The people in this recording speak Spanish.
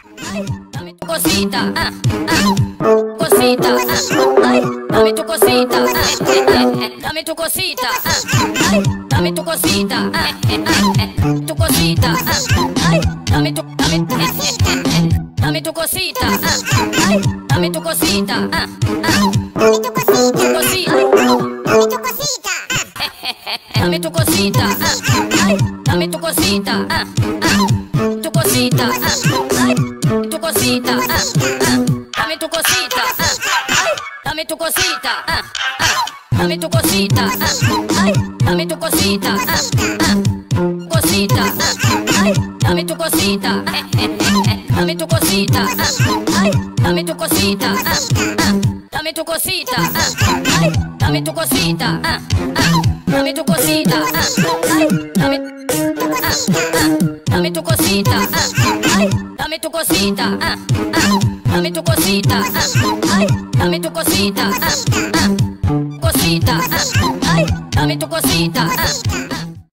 ay, dame tu cosita, cosita, ay, dame tu cosita, dame tu cosita, ay, dame tu cosita, tu cosita, ay, dame tu, dame tu cosita, ay, dame tu cosita, dame tu cosita, dame tu cosita, ay, dame tu cosita, tu cosita, ay, tu cosita, dame tu cosita, ay, dame tu cosita, dame tu cosita, ay, dame tu cosita, cosita, ay, dame tu cosita, dame tu cosita, ay, dame tu cosita, dame tu cosita, ay, dame tu cosita, dame tu cosita, ay, dame tu cosita, ay, dame tu cosita, dame tu cosita, ay, dame tu cosita, cosita, ay, dame tu cosita.